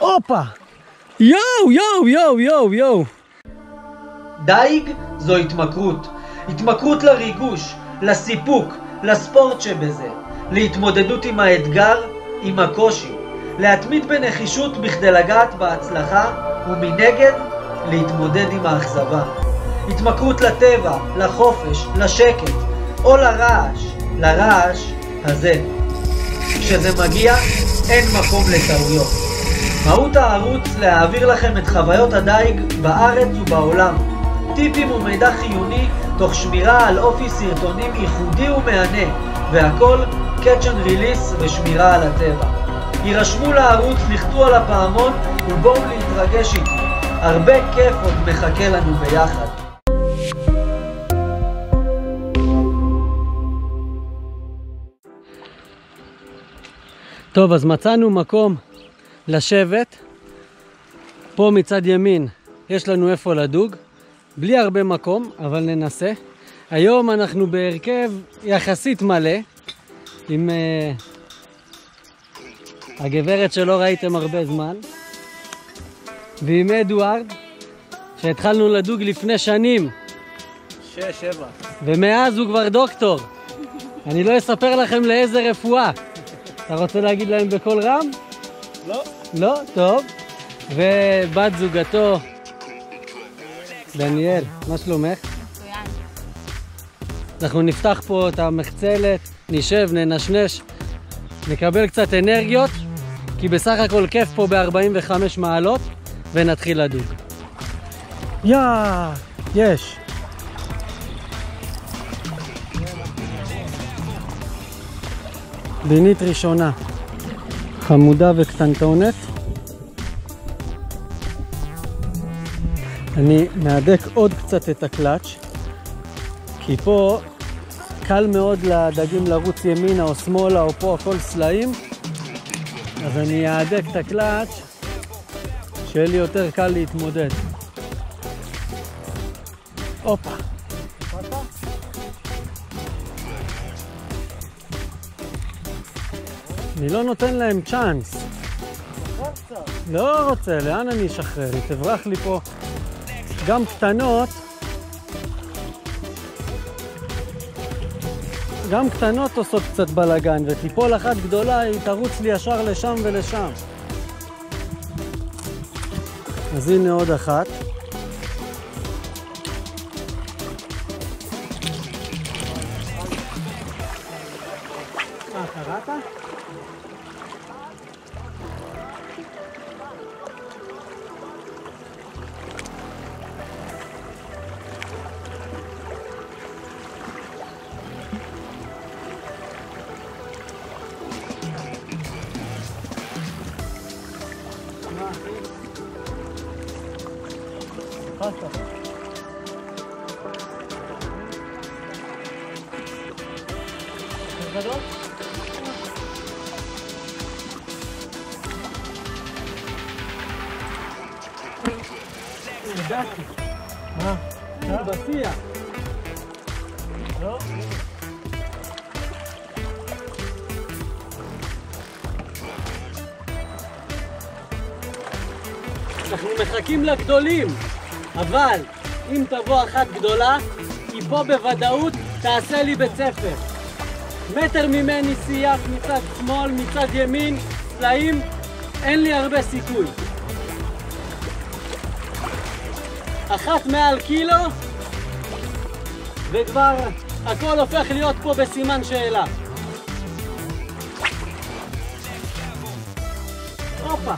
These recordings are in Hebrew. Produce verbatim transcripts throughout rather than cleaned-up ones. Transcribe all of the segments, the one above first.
הופה! יואו, יואו, יואו, יואו, יואו. דייג זו התמכרות. התמכרות לריגוש, לסיפוק, לספורט שבזה. להתמודדות עם האתגר, עם הקושי. להתמיד בנחישות בכדי לגעת בהצלחה, ומנגד להתמודד עם האכזבה. התמכרות לטבע, לחופש, לשקט, או לרעש, לרעש הזה. כשזה מגיע, אין מקום לטעויות. מהות הערוץ להעביר לכם את חוויות הדייג בארץ ובעולם. טיפים ומידע חיוני תוך שמירה על אופי סרטונים ייחודי ומענה, והכל catch and release ושמירה על הטבע. יירשמו לערוץ, לחצו על הפעמון ובואו להתרגש איתי. הרבה כיף עוד מחכה לנו ביחד. טוב, אז מצאנו מקום לשבת. פה מצד ימין יש לנו איפה לדוג, בלי הרבה מקום, אבל ננסה. היום אנחנו בהרכב יחסית מלא, עם uh, הגברת שלא ראיתם הרבה זמן, ועם אדוארד, שהתחלנו לדוג לפני שנים. שש, שבע. ומאז הוא כבר דוקטור. אני לא אספר לכם לאיזה רפואה. אתה רוצה להגיד להם בכל רם? לא. לא? טוב. ובת זוגתו, דניאל, מה שלומך? מצוין. אנחנו נפתח פה את המחצלת, נשב, ננשנש, נקבל קצת אנרגיות, כי בסך הכל כיף פה ב-ארבעים וחמש מעלות, ונתחיל לדוג. יא, יש. דינית ראשונה, חמודה וקטנטונת. אני מעדק עוד קצת את הקלאץ', כי פה קל מאוד לדגים לרוץ ימינה או שמאלה, או פה הכל סלעים, אז אני אעדק את הקלאץ' שיהיה לי יותר קל להתמודד. הופה. אני לא נותן להם צ'אנס. לא רוצה, לאן אני אשחרר? היא תברח לי פה. גם קטנות, גם קטנות עושות קצת בלגן, וטיפול אחת גדולה היא תרוץ לי ישר לשם ולשם. אז הנה עוד אחת. אה, קראת? ידעתי. מה? בשיח. לא? אנחנו מחכים לגדולים, אבל אם תבוא אחת גדולה, היא פה בוודאות תעשה לי בית ספר. מטר ממני סייח מצד שמאל, מצד ימין, סלעים, אין לי הרבה סיכוי. אחת מעל קילו, וכבר הכל הופך להיות פה בסימן שאלה. הופה.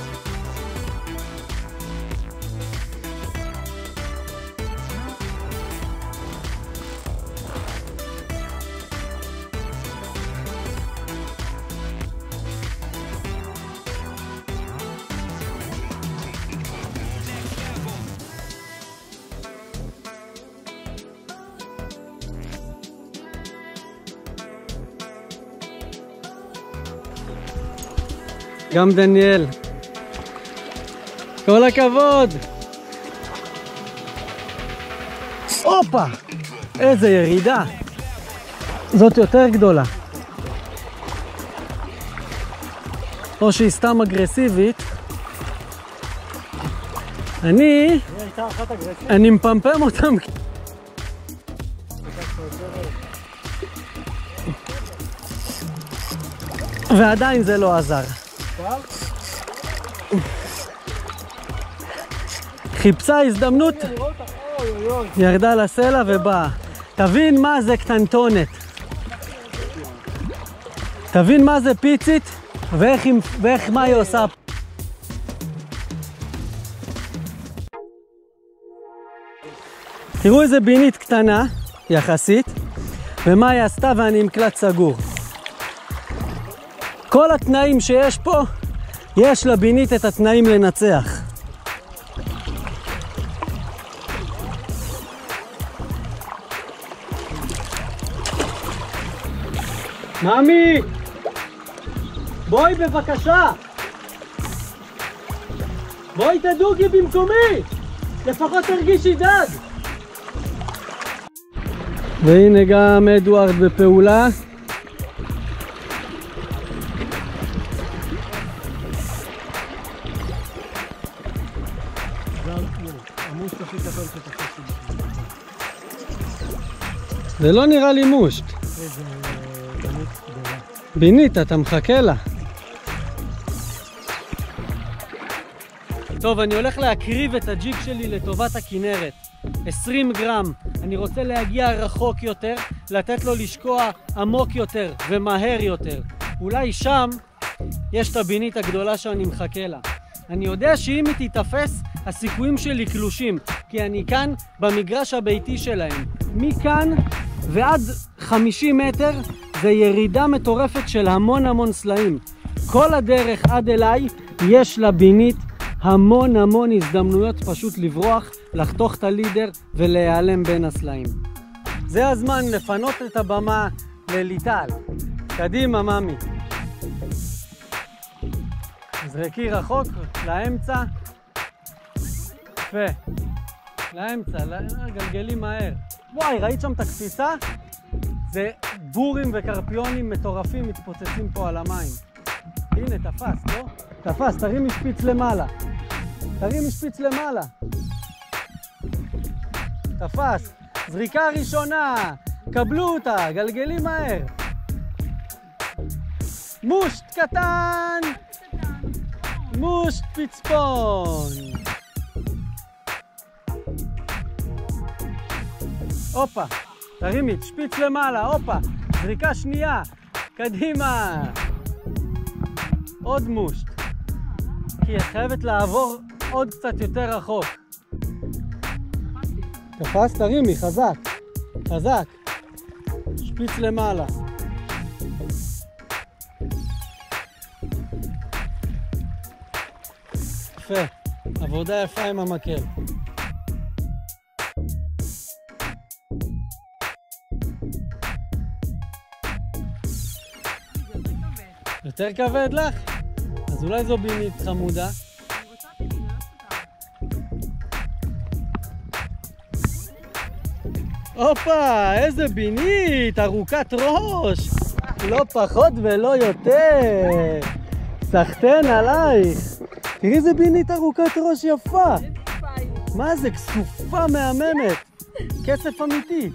גם דניאל. כל הכבוד. הופה! איזה ירידה. זאת יותר גדולה. או שהיא סתם אגרסיבית, אני... הייתה אחת אגרסית. אני מפמפם אותם. ועדיין זה לא עזר. חיפשה הזדמנות, ירדה לסלע ובאה. תבין מה זה קטנטונת. תבין מה זה פיצית ואיך, ואיך מה היא עושה. תראו איזה בינית קטנה, יחסית, ומה היא עשתה ואני עם קלט סגור. כל התנאים שיש פה, יש לבינית את התנאים לנצח. מאמי! בואי בבקשה! בואי תדוגי במקומי! לפחות תרגישי דג! והנה גם אדוארד בפעולה. זה לא נראה לי מושט. בינית, אתה מחכה לה. טוב, אני הולך להקריב את הג'יג שלי לטובת הכנרת. עשרים גרם. אני רוצה להגיע רחוק יותר, לתת לו לשקוע עמוק יותר ומהר יותר. אולי שם יש את הבינית הגדולה שאני מחכה לה. אני יודע שאם היא תתאפס, הסיכויים שלי קלושים, כי אני כאן במגרש הביתי שלהם. מכאן ועד חמישים מטר זה ירידה מטורפת של המון המון סלעים. כל הדרך עד אליי יש לבינית המון המון הזדמנויות פשוט לברוח, לחתוך את הלידר ולהיעלם בין הסלעים. זה הזמן לפנות את הבמה לליטל. קדימה ממי. זרקי רחוק, לאמצע. יפה. לאמצע, גלגלי מהר. וואי, ראית שם את הקפיצה? זה בורים וקרפיונים מטורפים מתפוצצים פה על המים. הנה, תפס, לא? תפס, תרים משפיץ למעלה. תרים משפיץ למעלה. תפס. זריקה ראשונה. קבלו אותה, גלגלי מהר. מושט קטן. מושט פצפון. הופה. תרימי, שפיץ למעלה, הופה. זריקה שנייה. קדימה. עוד מושט. כי את חייבת לעבור עוד קצת יותר רחוק. תפס, תרימי, חזק. חזק. שפיץ למעלה. יפה. עבודה יפה עם המקל. יותר כבד לך? אז אולי זו בינית חמודה. הופה, איזה בינית, ארוכת ראש. לא פחות ולא יותר. סחטן עלייך. תראי איזה בינית ארוכת ראש יפה. מה זה, כסופה מהממת. כסף אמיתי.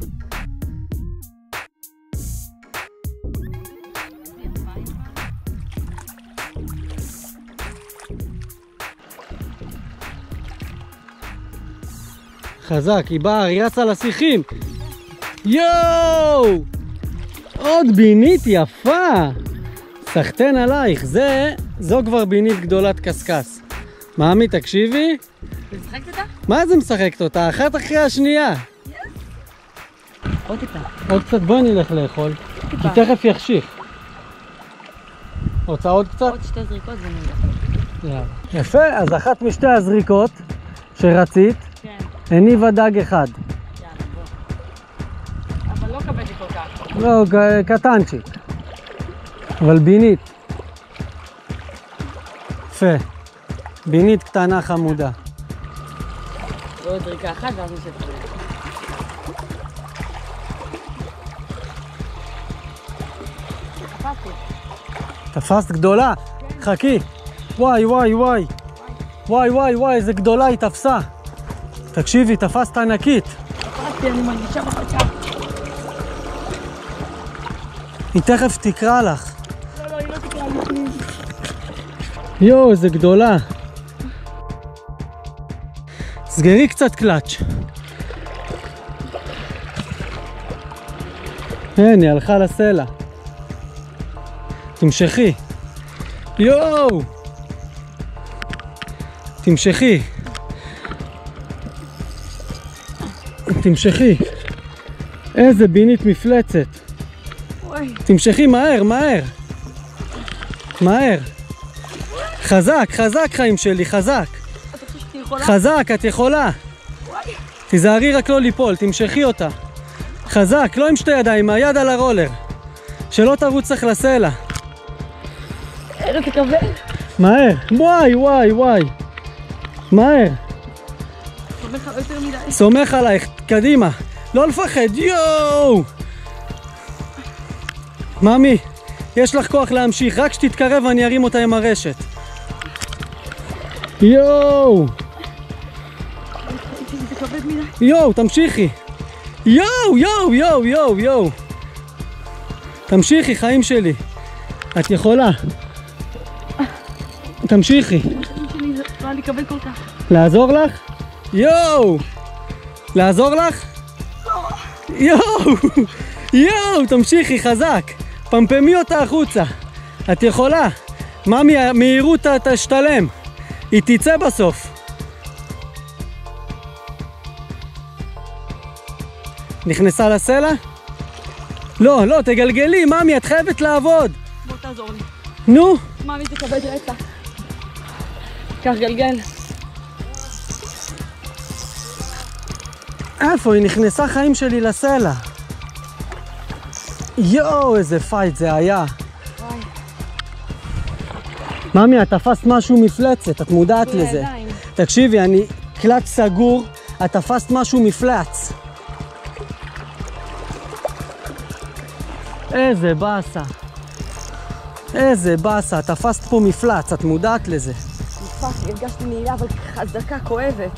חזק, היא באה, היא רצה לשיחים. יואו! עוד בינית יפה. סחטן עלייך, זה, זו כבר בינית גדולת קסקס. מאמי, תקשיבי. משחקת אותה? מה זה משחקת אותה? אחת אחרי השנייה. עוד טיפה. עוד קצת, בואי נלך לאכול. כי תכף יחשיך. רוצה עוד קצת? עוד שתי זריקות ונלך. יפה, אז אחת משתי הזריקות שרצית, כן. הניבה דג אחד. יאללה, בוא. אבל לא כבדי כל כך. לא, קטנצ'יק. אבל בינית. יפה. בינית קטנה חמודה. ועוד זריקה אחת ואז נשב פה. תפסתי. תפסת גדולה? חכי. וואי, וואי, וואי. וואי וואי וואי, איזה גדולה היא תפסה. תקשיבי, תפסת ענקית. תפסתי, אני מרגישה בחצה. היא תכף תקרא לך. לא, לא, היא לא תקרא לי. יואו, איזה גדולה. סגרי קצת קלאץ'. אין, היא הלכה לסלע. תמשכי. יואו! תמשכי. תמשכי. איזה בינית מפלצת. וואי. תמשכי מהר, מהר. מהר. חזק, חזק חיים שלי, חזק. אתה חושב שתי יכולה? חזק, את יכולה. וואי. תיזהרי רק לא ליפול, תמשכי אותה. חזק, לא עם שתי ידיים, היד על הרולר. שלא תרוץ לך לסלע. ארץ הכבד. מהר. וואי, וואי, וואי. מהר. סומך על יותר מדי. סומך עלייך, קדימה. לא לפחד, יואו! ממי, יש לך כוח להמשיך, רק שתתקרב ואני ארים אותה עם הרשת. יואו! זה כבד מדי. יואו, תמשיכי. יואו, יואו, יואו, יואו, יואו. תמשיכי, חיים שלי. את יכולה. תמשיכי. החיים שלי זה לא היה לי כבד כל כך. לעזור לך? יואו! לעזור לך? יואו! יואו! תמשיכי, חזק. פמפמי אותה החוצה. את יכולה. ממי, המהירות תשתלם. היא תצא בסוף. נכנסה לסלע? לא, לא, תגלגלי, ממי, את חייבת לעבוד. בוא תעזור לי. נו. מאמי, זה כבד רצח. קח גלגל. איפה? היא נכנסה חיים שלי לסלע. יואו, איזה פייט זה היה. וואי. ממי, את תפסת משהו מפלצת, את מודעת לזה. בידיים. תקשיבי, אני קלט סגור, את תפסת משהו מפלץ. איזה באסה. איזה באסה, תפסת פה מפלץ, את מודעת לזה. נתפס, הרגשתי נעילה, אבל חזקה, כואבת.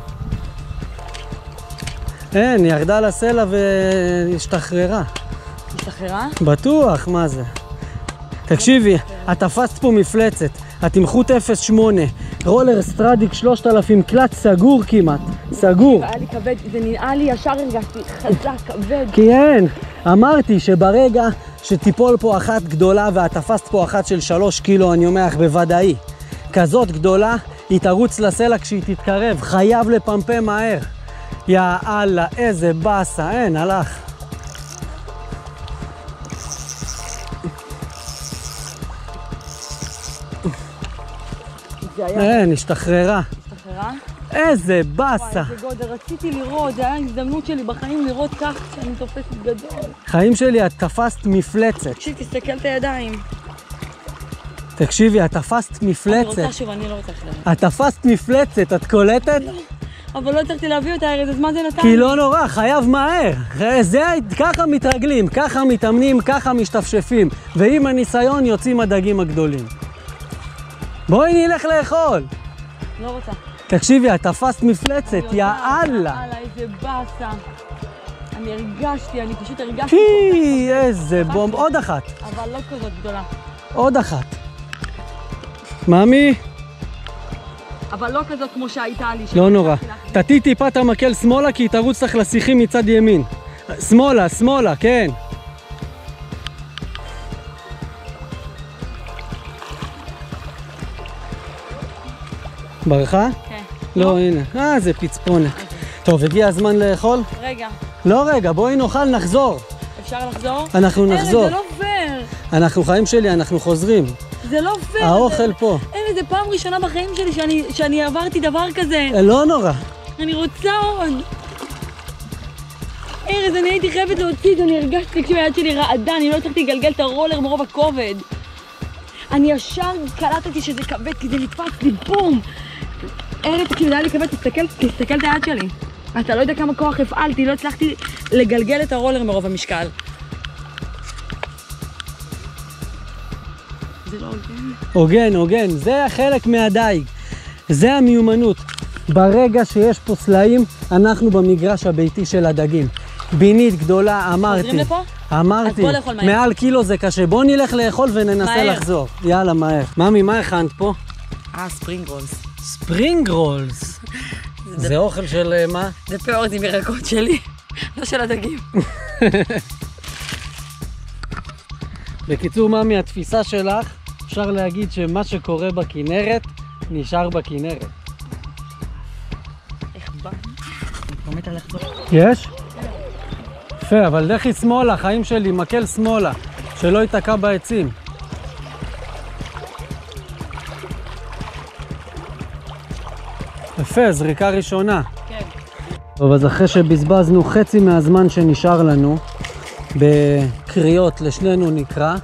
אין, היא ירדה לסלע והשתחררה. השתחררה? בטוח, מה זה? תקשיבי, את תפסת פה מפלצת. התמחות אפס שמונה, רולר סטרדיק שלושת אלפים, קלט סגור כמעט, סגור. היה לי כבד, זה נראה לי, ישר הרגשתי חזק, כבד. כי אין, אמרתי שברגע שתיפול פה אחת גדולה ואת תפסת פה אחת של שלוש קילו, אני אומר לך בוודאי, כזאת גדולה, היא תרוץ לסלע כשהיא תתקרב, חייב לפמפם מהר. יא אללה, איזה באסה, אין, הלך. זה היה... אין, השתחררה. השתחררה? איזה וואי, באסה. איזה גודל, רציתי לראות, זה היה הזדמנות שלי בחיים לראות כך שאני תופסת גדול. חיים שלי, את תפסת מפלצת. תקשיב, תסתכל את הידיים. תקשיבי, את תפסת אני מפלצת. רוצה שוב, אני לא רוצה לדעת. את תפסת מפלצת, את קולטת? אבל לא הצלחתי להביא אותה, הרי, אז מה זה נתן? כי לא נורא, חייב מהר. זה, ככה מתרגלים, ככה מתאמנים, ככה משתפשפים. ועם הניסיון יוצאים הדגים הגדולים. בואי נלך לאכול. לא רוצה. תקשיבי, את תפסת מפלצת, יא אללה. יאללה, איזה באסה. אני הרגשתי, אני פשוט הרגשתי. פי, איזה בום. עוד אחת. אבל לא כזאת גדולה. עוד אחת. ממי? אבל לא כזאת כמו שהייתה לי. לא נורא. תתי טיפה את המקל שמאלה כי היא תרוץ לך לשיחים מצד ימין. שמאלה, שמאלה, כן. ברכה? כן. לא, הנה. אה, זה פצפונת. טוב, הגיע הזמן לאכול? רגע, לא רגע, בואי נאכל, נחזור. אפשר לחזור? אנחנו נחזור. ארז, זה לא פייר. אנחנו, חיים שלי, אנחנו חוזרים. זה לא פייר. האוכל זה... פה. ארז, זה פעם ראשונה בחיים שלי שאני, שאני עברתי דבר כזה. לא נורא. אני רוצה עוד. ארז, אני הייתי חייבת להוציא את זה, אני הרגשתי כשהיד שלי רעדה, אני לא הצלחתי לגלגל את הרולר מרוב הכובד. אני ישר קלטתי שזה כבד, כי זה נתפס לי בום. ארז, כאילו זה היה לי כבד, תסתכל, תסתכל את היד שלי. אתה לא יודע כמה כוח הפעלתי, לא הצלחתי לגלגל את הרולר מרוב המשקל. זה לא הוגן. הוגן, הוגן. זה חלק מהדייג. זה המיומנות. ברגע שיש פה סלעים, אנחנו במגרש הביתי של הדגים. בינית גדולה, אמרתי. חוזרים לפה? אמרתי. אז בוא לאכול מהר. מעל קילו זה קשה. בוא נלך לאכול וננסה מהר. לחזור. יאללה, מהר. ממי, מה הכנת פה? אה, ספרינג רולס. ספרינג רולס. זה אוכל של אה, מה? זה פירות עם ירקות שלי, לא של הדגים. בקיצור, ממי, התפיסה שלך, אפשר להגיד שמה שקורה בכנרת, נשאר בכנרת. איך בא? אני מתה לחזור. יש? יפה, אבל לכי שמאלה, חיים שלי, מקל שמאלה, שלא ייתקע בעצים. יפה, זריקה ראשונה. כן. טוב, אז אחרי שבזבזנו חצי מהזמן שנשאר לנו, בקריאות לשנינו נקרא,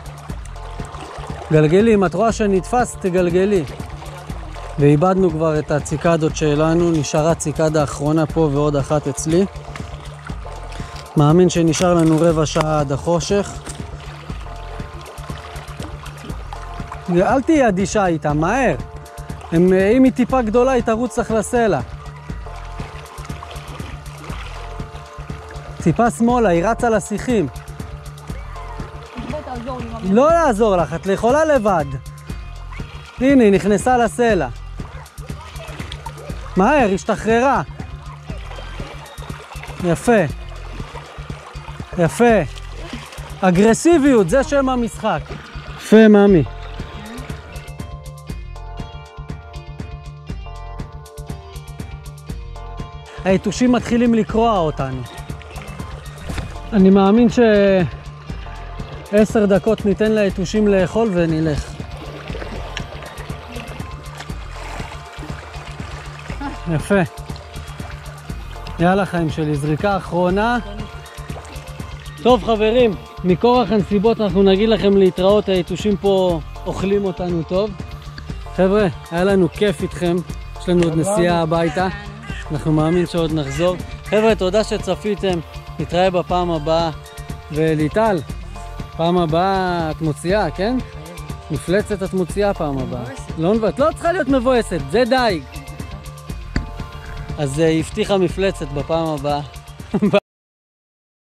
גלגלי, אם את רואה שנתפס, תגלגלי. ואיבדנו כבר את הציקדות שלנו, נשארה ציקדה האחרונה פה ועוד אחת אצלי. מאמין שנשאר לנו רבע שעה עד החושך. אל תהיה אדישה איתה, מהר. הם, אם היא טיפה גדולה, היא תרוץ לך לסלע. טיפה שמאלה, היא רצה לשיחים. בוא תעזור לי, ממש. לא יעזור לך, את יכולה לבד. הנה, היא נכנסה לסלע. מהר, השתחררה. יפה. יפה. אגרסיביות, זה שם המשחק. יפה, מאמי. היתושים מתחילים לקרוע אותנו. אני מאמין שעשר דקות ניתן ליתושים לאכול ונלך. יפה. יאללה חיים שלי, זריקה אחרונה. טוב חברים, מכורח הנסיבות אנחנו נגיד לכם להתראות, היתושים פה אוכלים אותנו טוב. חבר'ה, היה לנו כיף איתכם, יש לנו עוד נסיעה הביתה. אנחנו מאמין שעוד נחזור. חבר'ה, תודה שצפיתם, נתראה בפעם הבאה. וליטל, פעם הבאה את מוציאה, כן? מפלצת את מוציאה פעם הבאה. לא מבט, לא צריכה להיות מבואסת, זה דייג. אז היא הבטיחה מפלצת בפעם הבאה.